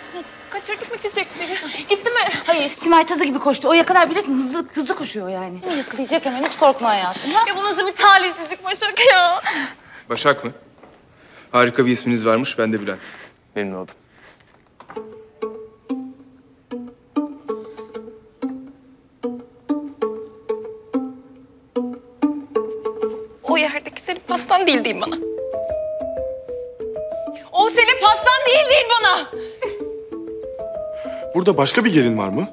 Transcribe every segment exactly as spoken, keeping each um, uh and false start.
gitmedi. Kaçırdık mı çiçekçiyi? Gitti mi? Hayır, Simay tazı gibi koştu. O yakalar bilirsin, hızlı hızlı koşuyor yani. Yakalayacak hemen, hiç korkma hayatım. Ha? Ya bu nasıl bir talihsizlik Başak ya? Başak mı? Harika bir isminiz varmış. Ben de Bülent. Memnun oldum. O yerdeki senin pastan değil deyin bana. O senin pastan değil deyin bana. Burada başka bir gelin var mı?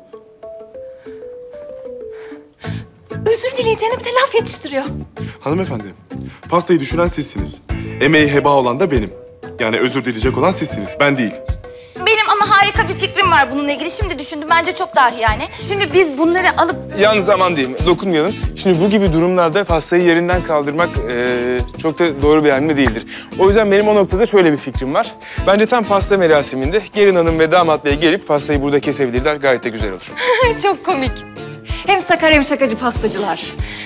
Özür dileyeceğine bir de laf yetiştiriyor. Hanımefendi, pastayı düşüren sizsiniz. Emeği heba olan da benim. Yani özür dileyecek olan sizsiniz, ben değil. Benim ama harika bir fikrim var bununla ilgili. Şimdi düşündüm, bence çok dahi yani. Şimdi biz bunları alıp... Yalnız aman diyeyim, dokunmayalım. Şimdi bu gibi durumlarda pastayı yerinden kaldırmak eee, çok da doğru bir hamle değildir. O yüzden benim o noktada şöyle bir fikrim var. Bence tam pasta merasiminde gelin hanım ve damat bey gelip pastayı burada kesebilirler. Gayet de güzel olur. Çok komik. Hem sakar hem şakacı pastacılar.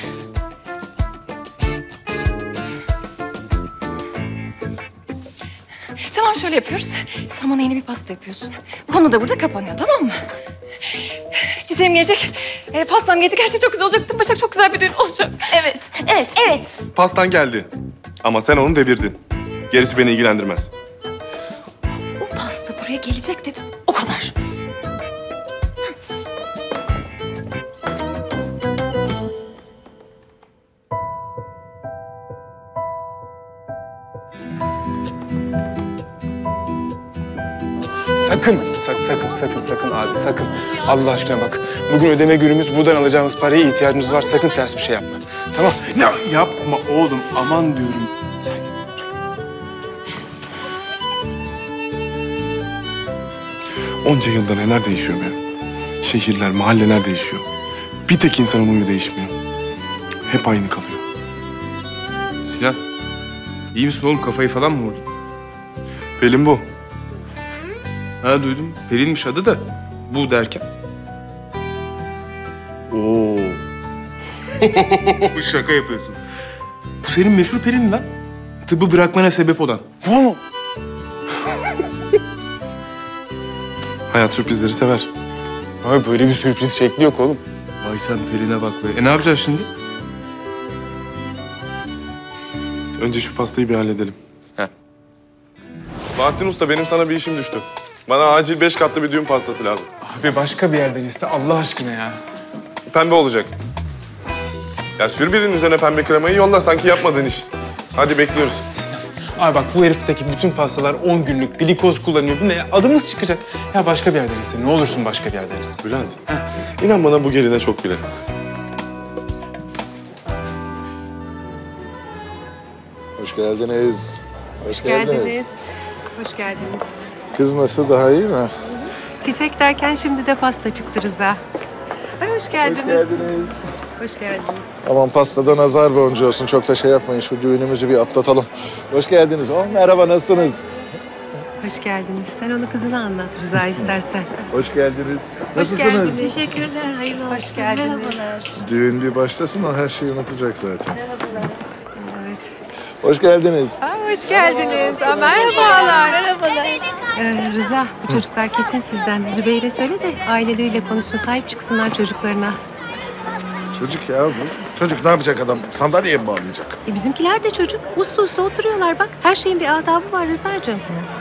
Tamam, şöyle yapıyoruz. Sen bana yeni bir pasta yapıyorsun. Konu da burada kapanıyor, tamam mı? Çiçeğim gelecek, e, pastam gelecek. Her şey çok güzel olacak. Değil mi Başak? Çok güzel bir düğün olacak. Evet, evet, evet. Pastan geldi. Ama sen onu devirdin. Gerisi beni ilgilendirmez. O pasta buraya gelecek dedim. O kadar. Sakın, sa- sakın, sakın, sakın abi, sakın. Allah aşkına bak, bugün ödeme günümüz, buradan alacağımız paraya ihtiyacımız var. Sakın ters bir şey yapma. Tamam? Ya yapma oğlum, aman diyorum. Onca yılda neler değişiyor be? Şehirler, mahalleler değişiyor. Bir tek insanın huyu değişmiyor. Hep aynı kalıyor. Sinan, iyi misin oğlum? Kafayı falan mı vurdun? Pelin bu. Ha duydum. Pelin'miş adı da. Bu derken. Oo. Şaka yapıyorsun. Bu senin meşhur Pelin lan. Tıbbı bırakmana sebep olan. Bu mu? Hayat sürprizleri sever. Abi böyle bir sürpriz şekli yok oğlum. Vay sen Pelin'e bak be. E ne yapacağız şimdi? Önce şu pastayı bir halledelim. Heh. Bahattin Usta, benim sana bir işim düştü. Bana acil beş katlı bir düğün pastası lazım. Abi başka bir yerden iste Allah aşkına ya. Pembe olacak. Ya sür birinin üzerine pembe kremayı, yolla sanki yapmadığın iş. Hadi bekliyoruz. Sinan, abi bak bu herifteki bütün pastalar on günlük glikoz kullanıyor. Bu ne ya? Adımız çıkacak. Ya başka bir yerden iste. Ne olursun başka bir yerden iste. Bülent, Heh. inan bana bu geline çok bile. Hoş geldiniz. Hoş, Hoş geldiniz. Hoş geldiniz. Kız nasıl, daha iyi mi? Çiçek derken şimdi de pasta çıktı Rıza. Ay hoş geldiniz. Hoş geldiniz. Hoş geldiniz. Aman pastadan nazar boncuğu olsun. Çok da şey yapmayın. Şu düğünümüzü bir atlatalım. Hoş geldiniz. Oh, merhaba, nasılsınız? Hoş geldiniz. Sen onu kızına anlat Rıza istersen. Hoş geldiniz. Hoş geldiniz. Teşekkürler, hayırlı olsun. Hoş geldiniz. Merhabalar. Düğün bir başlasın, o her şeyi unutacak zaten. Evet. Hoş geldiniz. Aa, hoş geldiniz. Aa, merhabalar. Merhabalar. Ee, Rıza, bu çocuklar kesin sizden. Zübeyir'e söyle de aileleriyle konuşsun. Sahip çıksınlar çocuklarına. Çocuk ya bu. Çocuk ne yapacak adam? Sandalyeye mi bağlayacak? E, bizimkiler de çocuk. Uslu uslu oturuyorlar bak. Her şeyin bir adabı var Rıza'cığım.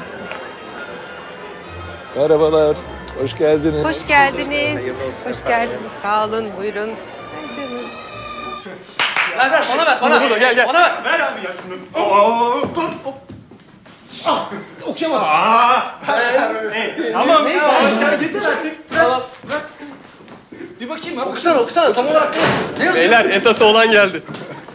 Merhabalar. Hoş geldiniz. Hoş geldiniz. Hoş geldiniz. Sağ olun, buyurun. Ay canım. Ver ver bana ver bana. Burada gel gel. Bana ver. Ver abi ya şunu. Aa, dur. Ah, okuyamadım. Aa. Ee, tamam. Ne? Ya getir artık. Tamam. Bir bakayım ben. Okusana okusana tam olarak ne yazıyor? Ne yazıyor? Beyler esası olan geldi.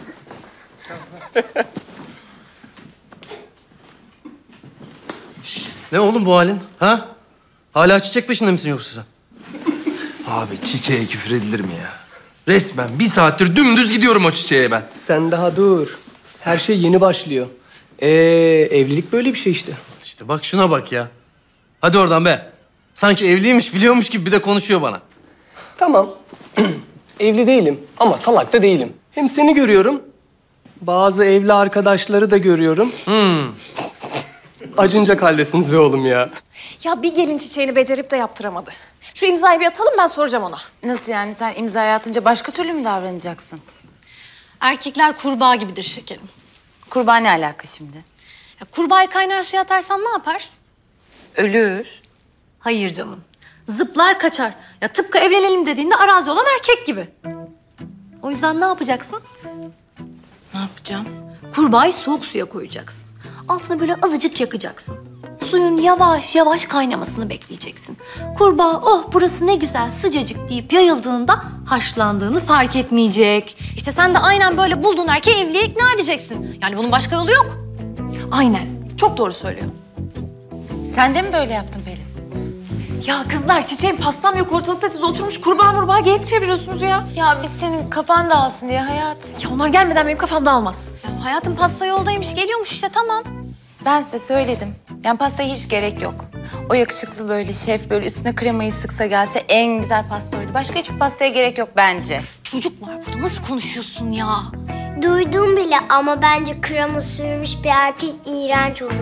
Ne oğlum bu halin? Ha? Hala çiçek peşinde misin yoksa sen? Abi çiçeğe küfür edilir mi ya? Resmen bir saattir dümdüz gidiyorum o çiçeğe ben. Sen daha dur. Her şey yeni başlıyor. Ee, evlilik böyle bir şey işte. İşte bak şuna bak ya. Hadi oradan be. Sanki evliymiş biliyormuş gibi bir de konuşuyor bana. Tamam. Evli değilim ama salak da değilim. Hem seni görüyorum. Bazı evli arkadaşları da görüyorum. Hmm. acınacak haldesiniz be oğlum ya. Ya bir gelin çiçeğini becerip de yaptıramadı. Şu imzayı bir atalım, ben soracağım ona. Nasıl yani, sen imzayı atınca başka türlü mü davranacaksın? Erkekler kurbağa gibidir şekerim. Kurbağa ne alaka şimdi? Ya kurbağayı kaynar suya atarsan ne yapar? Ölür. Hayır canım. Zıplar kaçar. Ya tıpkı evlenelim dediğinde arazi olan erkek gibi. O yüzden ne yapacaksın? Ne yapacağım? Kurbağayı soğuk suya koyacaksın. Altını böyle azıcık yakacaksın. Suyun yavaş yavaş kaynamasını bekleyeceksin. Kurbağa oh burası ne güzel sıcacık deyip yayıldığında haşlandığını fark etmeyecek. İşte sen de aynen böyle bulduğun erkeği evliliğe ikna edeceksin. Yani bunun başka yolu yok. Aynen. Çok doğru söylüyor. Sen de mi böyle yaptın Pelin? Ya kızlar, çiçeğim pastam yok ortalıkta, siz oturmuş kurbağa murbağa geyik çeviriyorsunuz ya. Ya biz senin kafan dağılsın diye hayatım. Ya onlar gelmeden benim kafam dağılmaz. Ya hayatım pasta yoldaymış geliyormuş işte tamam. Ben size söyledim. Yani pastaya hiç gerek yok. O yakışıklı böyle şef böyle üstüne kremayı sıksa gelse en güzel pasta oydu. Başka hiçbir pastaya gerek yok bence. Çocuk var burada nasıl konuşuyorsun ya? Duydum bile ama bence krema sürmüş bir erkek iğrenç olur.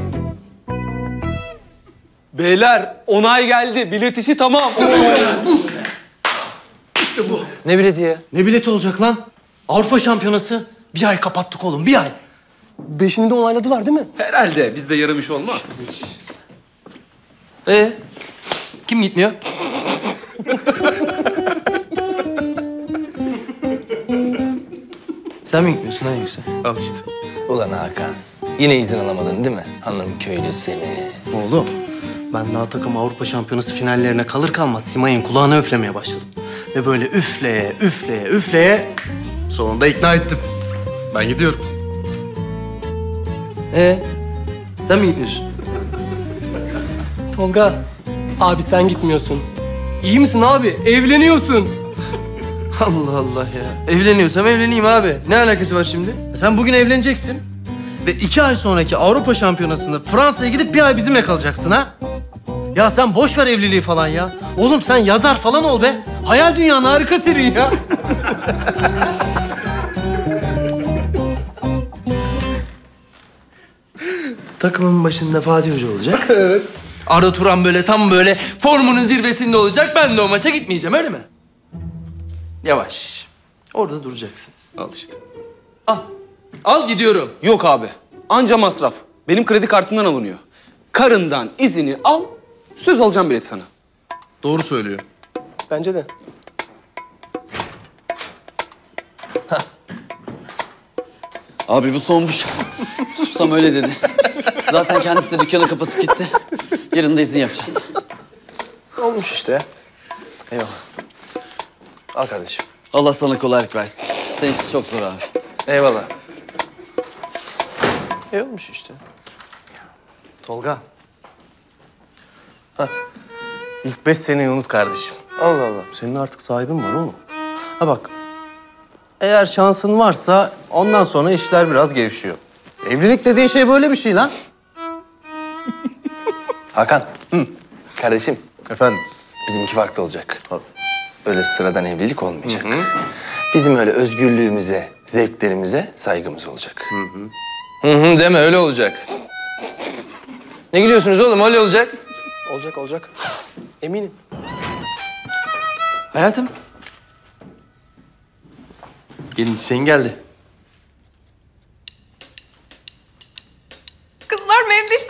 Beyler onay geldi. Bilet işi tamam. İşte bu. Ne bileti ya? Ne bileti olacak lan? Avrupa Şampiyonası. Bir ay kapattık oğlum, bir ay. Beşini de onayladılar değil mi? Herhalde. Bizde yarım iş olmaz. Ee, kim gitmiyor? Sen mi gitmiyorsun ha Yüksel? Al işte. Ulan Hakan, yine izin alamadın değil mi? Hanım köylü seni. Oğlum, ben daha takım Avrupa Şampiyonası finallerine kalır kalmaz Simay'ın kulağına üflemeye başladım. Ve böyle üfleye, üfleye, üfleye sonunda ikna ettim. Ben gidiyorum. Ee, sen mi gitmiyorsun? Tolga, abi sen gitmiyorsun. İyi misin abi? Evleniyorsun. Allah Allah ya. Evleniyorsam evleneyim abi. Ne alakası var şimdi? Sen bugün evleneceksin. Ve iki ay sonraki Avrupa Şampiyonası'nda Fransa'ya gidip bir ay bizimle kalacaksın ha? Ya sen boş ver evliliği falan ya. Oğlum sen yazar falan ol be. Hayal dünyanın harika senin ya. Takımın başında Fatih Hoca olacak. Evet. Arda Turan böyle tam böyle formunun zirvesinde olacak. Ben de o maça gitmeyeceğim öyle mi? Yavaş. Orada duracaksın. Al işte. Al. Al gidiyorum. Yok abi. Anca masraf. Benim kredi kartımdan alınıyor. Karından izini al, söz alacağım bileti sana. Doğru söylüyor. Bence de. Abi bu sonmuş. Ustam öyle dedi. Zaten kendisi de dükkanı kapatıp gitti. Yarın da izin yapacağız. Olmuş işte. Eyvallah. Al kardeşim. Allah sana kolaylık versin. Senin için çok zor abi. Eyvallah. İyi olmuş işte. Tolga. Ha. İlk beş seneyi unut kardeşim. Allah Allah. Senin artık sahibin var oğlum. Ha bak. Eğer şansın varsa ondan sonra işler biraz gevşiyor. Evlilik dediğin şey böyle bir şey lan. Hakan. Hı. Kardeşim. Efendim. Bizimki farklı olacak. Öyle sıradan evlilik olmayacak. Hı hı. Bizim öyle özgürlüğümüze, zevklerimize saygımız olacak. Hı hı. Hı hı deme, öyle olacak. Ne gülüyorsunuz oğlum? Öyle olacak. Olacak, olacak. Eminim. Hayatım. Gelin çiçeğin geldi. Kızlar mendil.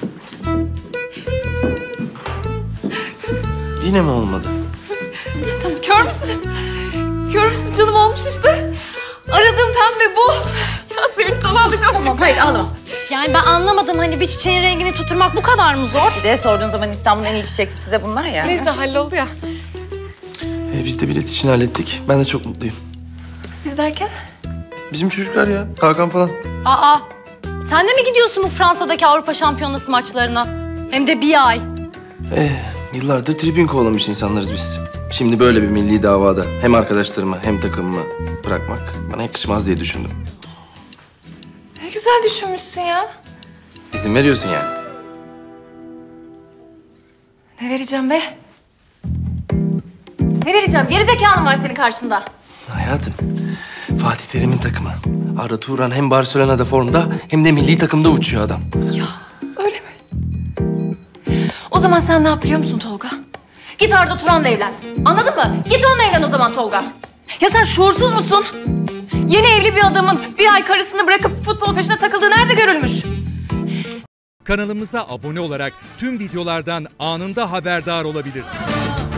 Yine mi olmadı? Tamam, kör müsün? Kör müsün canım, olmuş işte. Aradığım pembe bu. Ya sevinçten ağlayacağım. Tamam hayır ağlama. Yani ben anlamadım hani bir çiçeğin rengini tutturmak bu kadar mı zor? Bir de sorduğun zaman İstanbul'un en iyi çiçekçisi de bunlar ya. Neyse halloldu ya. Ee, biz de bilet için hallettik. Ben de çok mutluyum. Biz derken? Bizim çocuklar ya. Hakan falan. Aa, sen de mi gidiyorsun bu Fransa'daki Avrupa Şampiyonası maçlarına? Hem de bir ay. Ee, yıllardır tribün kovalamış insanlarız biz. Şimdi böyle bir milli davada hem arkadaşlarımı hem takımımı bırakmak bana yakışmaz diye düşündüm. Ne güzel düşünmüşsün ya. İzin veriyorsun yani. Ne vereceğim be? Ne vereceğim? Gerizekalım var senin karşında. Hayatım, Fatih Terim'in takımı. Arda Turan hem Barcelona'da formda hem de milli takımda uçuyor adam. Ya öyle mi? zaman sen ne yap biliyor musun Tolga? Git Arda Turan'la evlen. Anladın mı? Git onunla evlen o zaman Tolga. Ya sen şuursuz musun? Yeni evli bir adamın bir ay karısını bırakıp futbol peşine takıldığı nerede görülmüş? Kanalımıza abone olarak tüm videolardan anında haberdar olabilirsiniz.